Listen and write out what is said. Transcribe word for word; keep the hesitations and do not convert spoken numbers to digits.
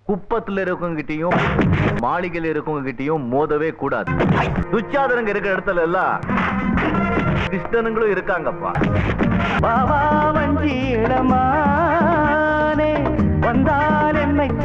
குப்பத்துல இருக்கவங்கிட்டையும் மாளிகையில் இருக்கவங்கிட்டையும் மோதவே கூடாது. துச்சாதனங்க இருக்கிற இடத்துல எல்லாம் கிருஷ்ணனுங்களும் இருக்காங்கப்பா. பாபா வஞ்சி இளமானே வந்தால் என்னை